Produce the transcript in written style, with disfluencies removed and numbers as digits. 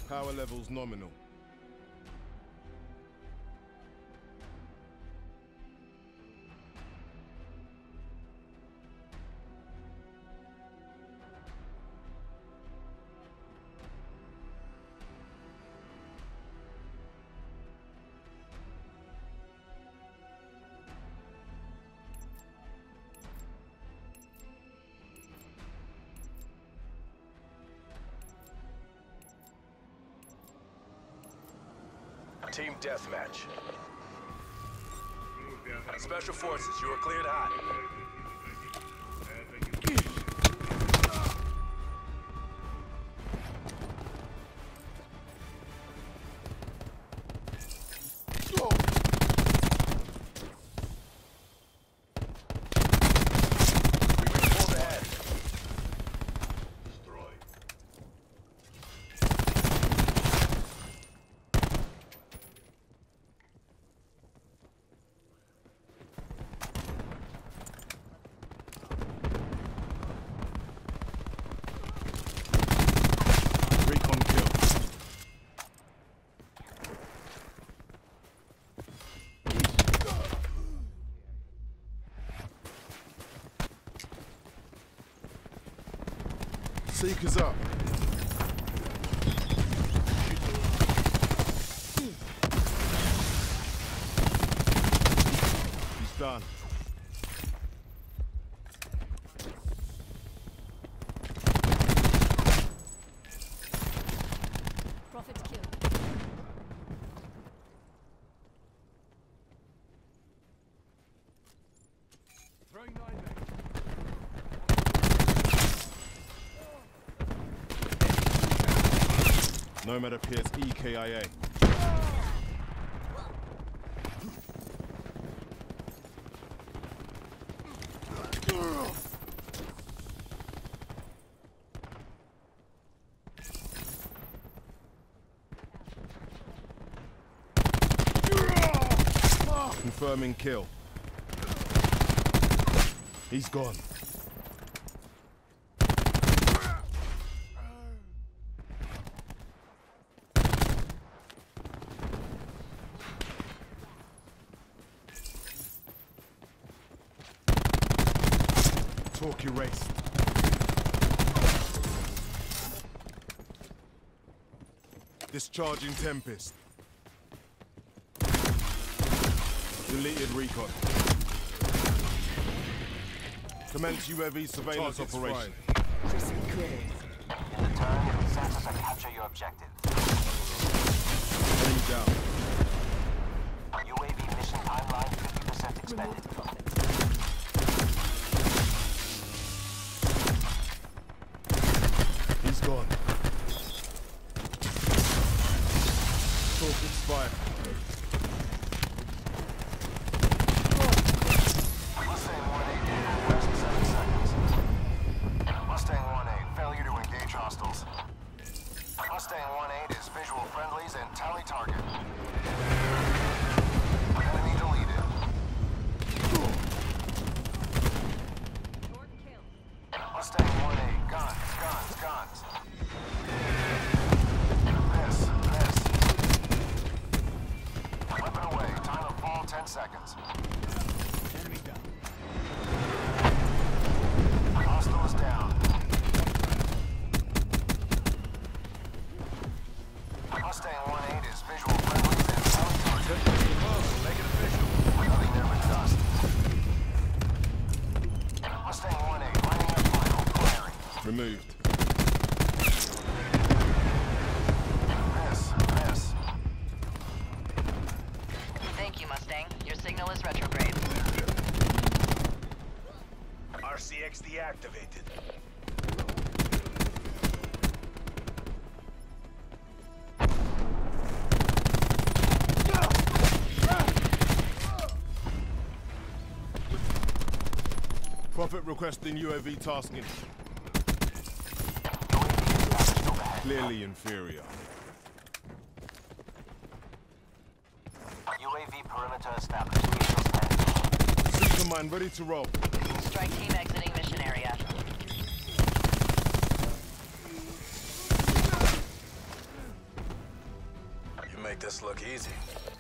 Power levels nominal. Team deathmatch. Special Forces, you are cleared hot. Seekers up. He's done. Prophet kill. Throwing 9 mags. Nomad appears EKIA. Confirming kill. He's gone. Talk erased. Discharging Tempest. Deleted recon. Commence UAV surveillance operation. Proceed clear. In return, census and capture your objective. Enemy down. UAV mission timeline 50% expended. Remove Prophet. He's gone. Talk expired. Mustang 1-8, west 7 seconds. Mustang 1-8, failure to engage hostiles. Mustang 1-8 is visual friendlies and tally target. Enemy deleted. Mustang 1-8, guns. Miss. Weapon away, time of fall 10 seconds. Enemy down. Hostile is down. Mustang 1-8 is visual friendlies and tally target. Make it official. Nothing there but dust. Mustang 1-8 lining up final. Firing. Removed. Miss. Thank you, Mustang. Your signal is retrograde. RCX deactivated. Prophet requesting UAV tasking. Clearly inferior. UAV perimeter established. Vehicles standing. Seeker mine ready to roll. Strike team exiting mission area. make this look easy.